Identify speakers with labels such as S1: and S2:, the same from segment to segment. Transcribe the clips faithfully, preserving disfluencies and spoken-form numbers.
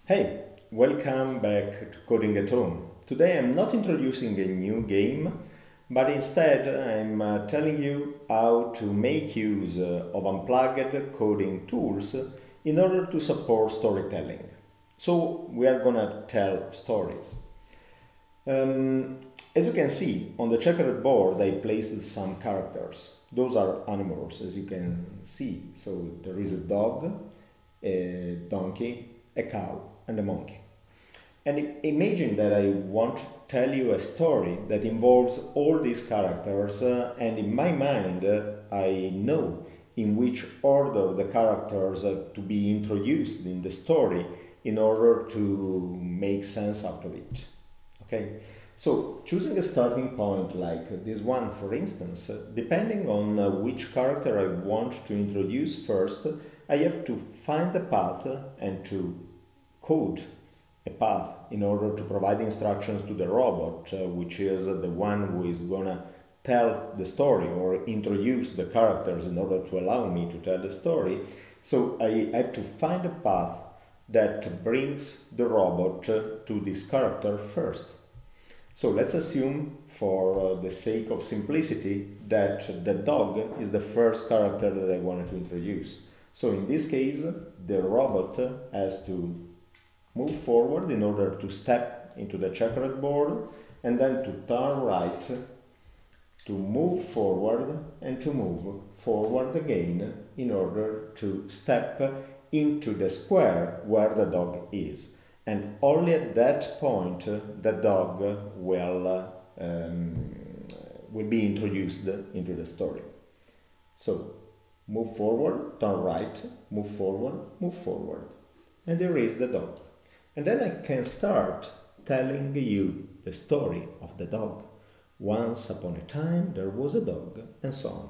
S1: Hey, welcome back to Coding at Home. Today I'm not introducing a new game, but instead I'm uh, telling you how to make use uh, of unplugged coding tools in order to support storytelling. So we are gonna tell stories. Um, as you can see, on the checkered board I placed some characters. Those are animals, as you can see. So there is a dog, a donkey, a cow, and a monkey. And imagine that I want to tell you a story that involves all these characters, uh, and in my mind, uh, I know in which order the characters are to be introduced in the story in order to make sense out of it. Okay? So, choosing a starting point like this one, for instance, uh, depending on uh, which character I want to introduce first, I have to find the path and to code a path in order to provide instructions to the robot, uh, which is the one who is gonna tell the story or introduce the characters in order to allow me to tell the story. So I have to find a path that brings the robot uh, to this character first. So let's assume, for uh, the sake of simplicity, that the dog is the first character that I wanted to introduce. So in this case, the robot has to move forward in order to step into the checkered board, and then to turn right, to move forward, and to move forward again in order to step into the square where the dog is. And only at that point the dog will, um, will be introduced into the story. So move forward, turn right, move forward, move forward. And there is the dog. And then I can start telling you the story of the dog. Once upon a time there was a dog, and so on.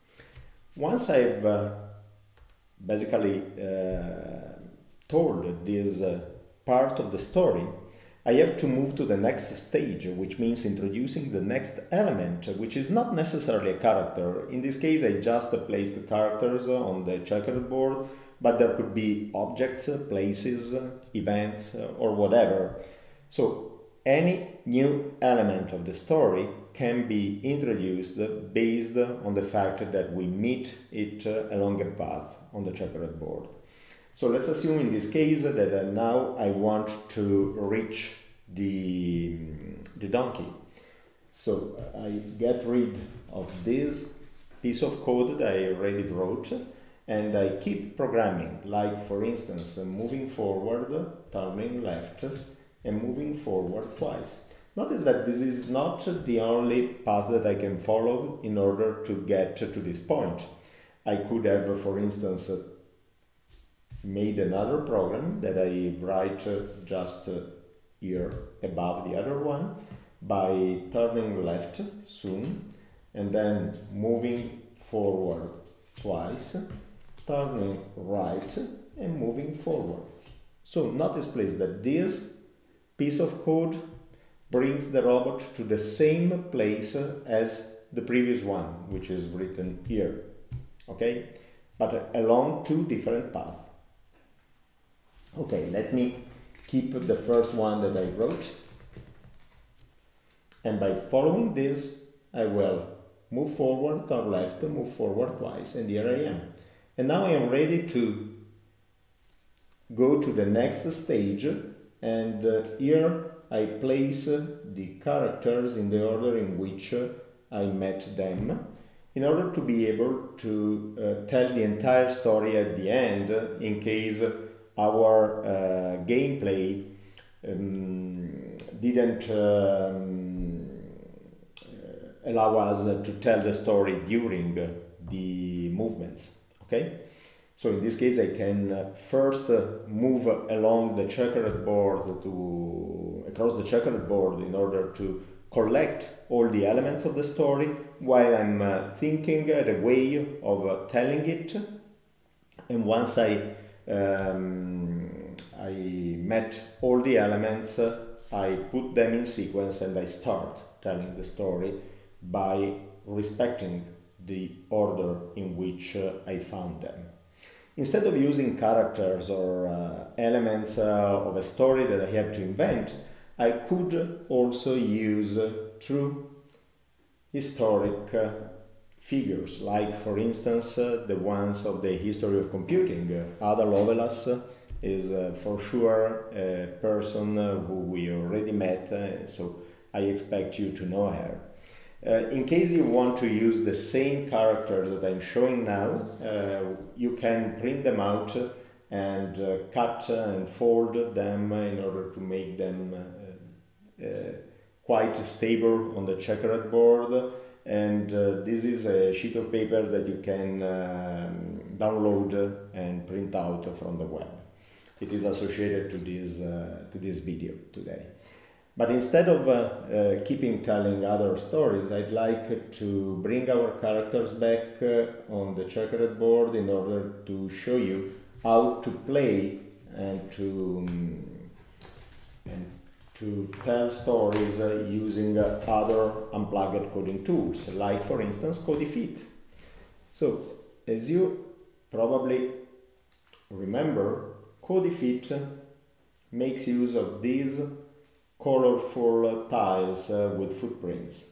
S1: Once I've uh, basically uh, told this uh, part of the story, I have to move to the next stage, which means introducing the next element, which is not necessarily a character. In this case, I just placed the characters on the checkered board, but there could be objects, places, events, or whatever. So any new element of the story can be introduced based on the fact that we meet it along a path on the checkered board. So let's assume in this case that now I want to reach the, the donkey. So I get rid of this piece of code that I already wrote, and I keep programming, like for instance, moving forward, turning left, and moving forward twice. Notice that this is not the only path that I can follow in order to get to this point. I could have, for instance, made another program that I write just here above the other one by turning left soon and then moving forward twice, turning right and moving forward. So notice please that this piece of code brings the robot to the same place as the previous one, which is written here, okay? But along two different paths. Okay, let me keep the first one that I wrote, and by following this I will move forward, turn left, move forward twice, and here I am. And now I am ready to go to the next stage, and uh, here I place uh, the characters in the order in which uh, I met them, in order to be able to uh, tell the entire story at the end, uh, in case our uh, gameplay um, didn't um, allow us to tell the story during the movements. Okay, so in this case I can uh, first uh, move along the checkered board to across the checkered board in order to collect all the elements of the story while I'm uh, thinking uh, the way of uh, telling it. And once I um, I met all the elements, uh, I put them in sequence and I start telling the story by respecting the order in which uh, I found them. Instead of using characters or uh, elements uh, of a story that I have to invent, I could also use uh, true historic uh, figures, like for instance uh, the ones of the history of computing. Uh, Ada Lovelace uh, is uh, for sure a person uh, who we already met, uh, so I expect you to know her. Uh, in case you want to use the same characters that I'm showing now, uh, you can print them out and uh, cut and fold them in order to make them uh, uh, quite stable on the checkered board. And uh, this is a sheet of paper that you can um, download and print out from the web. It is associated to this, uh, to this video today. But instead of uh, uh, keeping telling other stories, I'd like to bring our characters back uh, on the checkered board in order to show you how to play and to, um, and to tell stories uh, using uh, other unplugged coding tools, like for instance Codifit. So, as you probably remember, Codifit makes use of these colorful tiles uh, with footprints.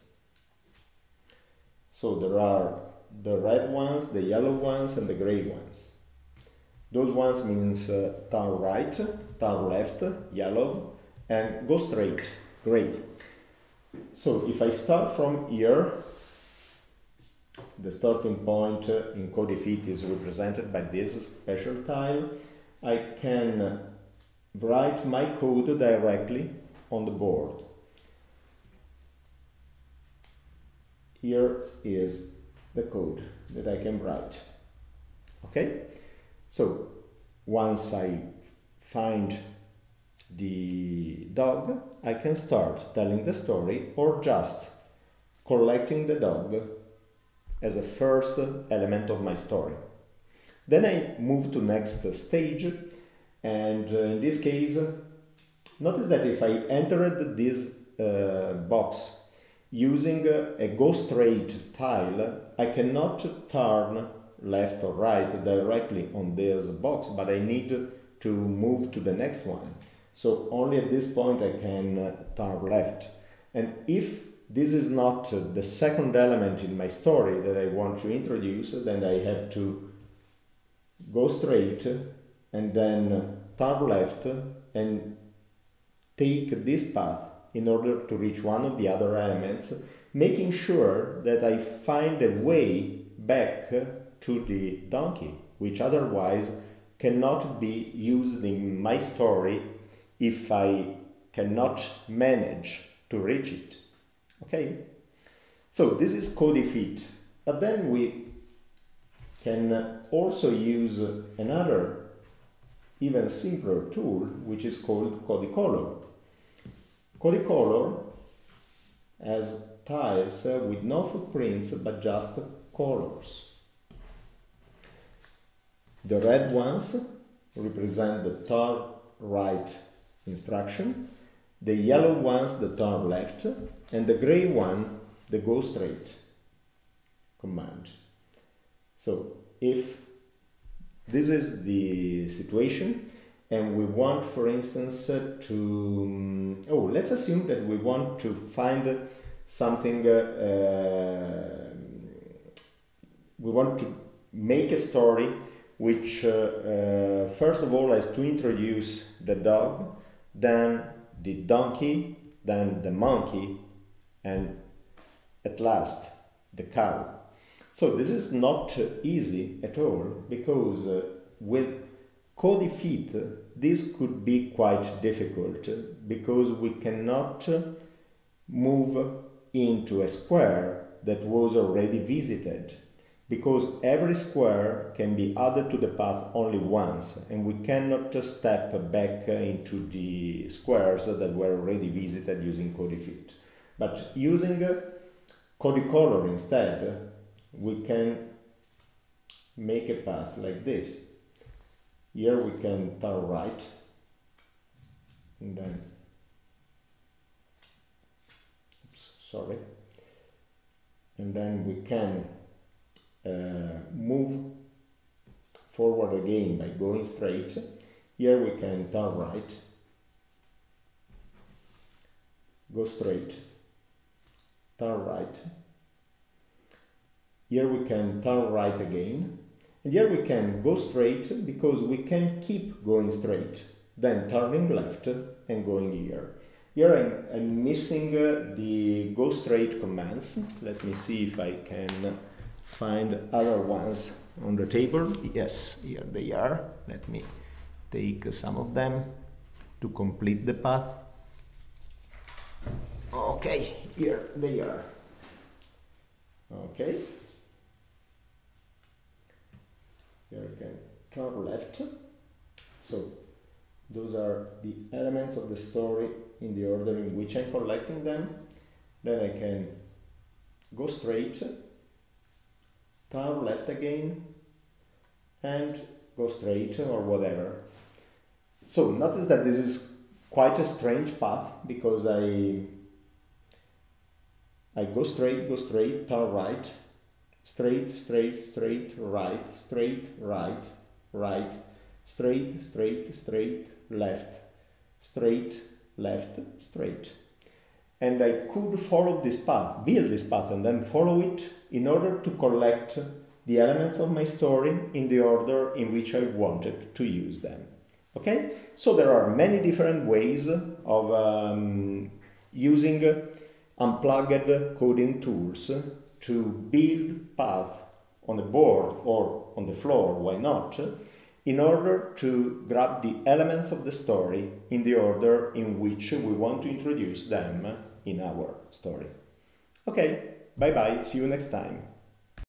S1: So there are the red ones, the yellow ones, and the gray ones. Those ones means uh, turn right, turn left, yellow, and go straight, gray. So if I start from here, the starting point uh, in Codifit is represented by this special tile. I can write my code directly on the board. Here is the code that I can write. Okay? So once I find the dog, I can start telling the story or just collecting the dog as a first element of my story. Then I move to next stage, and uh, in this case, notice that if I entered this uh, box using a go straight tile, I cannot turn left or right directly on this box, but I need to move to the next one. So only at this point I can uh, turn left. And if this is not uh, the second element in my story that I want to introduce, then I have to go straight and then turn left and take this path in order to reach one of the other elements, making sure that I find a way back to the donkey, which otherwise cannot be used in my story if I cannot manage to reach it. Okay? So this is Codifit, but then we can also use another even simpler tool, which is called Codicolor. Codicolor has tiles with no footprints but just colors. The red ones represent the turn right instruction, the yellow ones the turn left, and the gray one the go straight command. So if this is the situation and we want, for instance, uh, to oh let's assume that we want to find something uh, uh, we want to make a story which uh, uh, first of all has to introduce the dog, then the donkey, then the monkey, and at last the cow. So this is not easy at all, because uh, with Codifit this could be quite difficult, because we cannot move into a square that was already visited, because every square can be added to the path only once, and we cannot step back into the squares that were already visited using Codifit. But using Codicolor instead, we can make a path like this. Here we can turn right, and then, oops, sorry, and then we can uh, move forward again by going straight. Here we can turn right, go straight, turn right. Here we can turn right again. And here we can go straight because we can keep going straight, then turning left and going here. Here I'm, I'm missing uh, the go straight commands. Let me see if I can find other ones on the table. Yes, here they are. Let me take some of them to complete the path. Okay, here they are. Okay. Here I can turn left. So those are the elements of the story in the order in which I'm collecting them. Then I can go straight, turn left again, and go straight or whatever. So notice that this is quite a strange path because I I go straight, go straight, turn right, straight, straight, straight, right, straight, right, right, straight, straight, straight, left, straight, left, straight. And I could follow this path, build this path and then follow it in order to collect the elements of my story in the order in which I wanted to use them. Okay? So there are many different ways of um, using unplugged coding tools to build path on a board or on the floor, why not, in order to grab the elements of the story in the order in which we want to introduce them in our story. Okay, bye bye, see you next time.